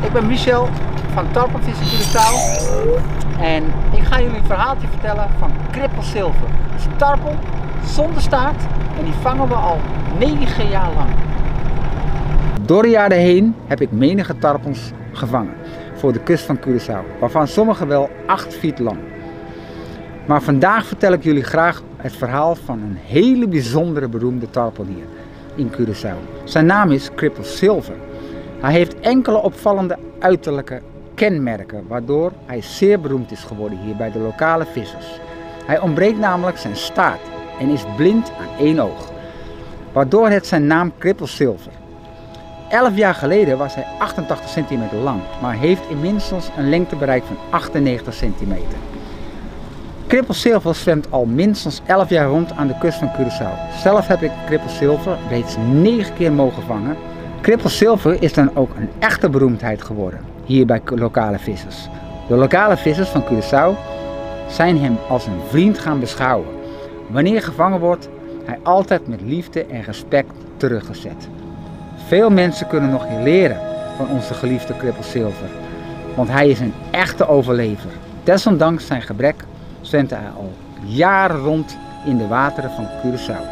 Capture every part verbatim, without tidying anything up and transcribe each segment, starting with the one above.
Ik ben Michel van Tarponvissen Curaçao en ik ga jullie een verhaaltje vertellen van krippelzilver. Het is een tarpon zonder staart en die vangen we al negen jaar lang. Door de jaren heen heb ik menige tarpons gevangen voor de kust van Curaçao, waarvan sommige wel acht feet lang. Maar vandaag vertel ik jullie graag het verhaal van een hele bijzondere beroemde tarpon hier in Curaçao. Zijn naam is krippelzilver. Hij heeft enkele opvallende uiterlijke kenmerken, waardoor hij zeer beroemd is geworden hier bij de lokale vissers. Hij ontbreekt namelijk zijn staart en is blind aan één oog, waardoor het zijn naam krippelzilver. elf jaar geleden was hij achtentachtig centimeter lang, maar heeft inmiddels een lengtebereik van achtennegentig centimeter. Krippelzilver zwemt al minstens elf jaar rond aan de kust van Curaçao. Zelf heb ik krippelzilver reeds negen keer mogen vangen. Krippelzilver is dan ook een echte beroemdheid geworden hier bij lokale vissers. De lokale vissers van Curaçao zijn hem als een vriend gaan beschouwen. Wanneer gevangen wordt, hij altijd met liefde en respect teruggezet. Veel mensen kunnen nog leren van onze geliefde krippelzilver, want hij is een echte overlever. Desondanks zijn gebrek zwemt hij al jaren rond in de wateren van Curaçao.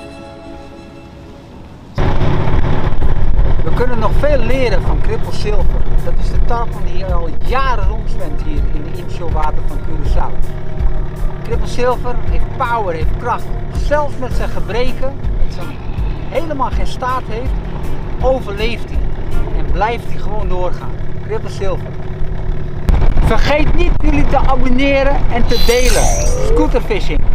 We kunnen nog veel leren van krippelzilver. Dat is de tarpon die hier al jaren rondzwemt hier in de inshore-water van Curaçao. Krippelzilver heeft power, heeft kracht. Zelfs met zijn gebreken, met zijn helemaal geen staart heeft, overleeft hij. En blijft hij gewoon doorgaan. Krippelzilver. Vergeet niet jullie te abonneren en te delen. Scooterfishing.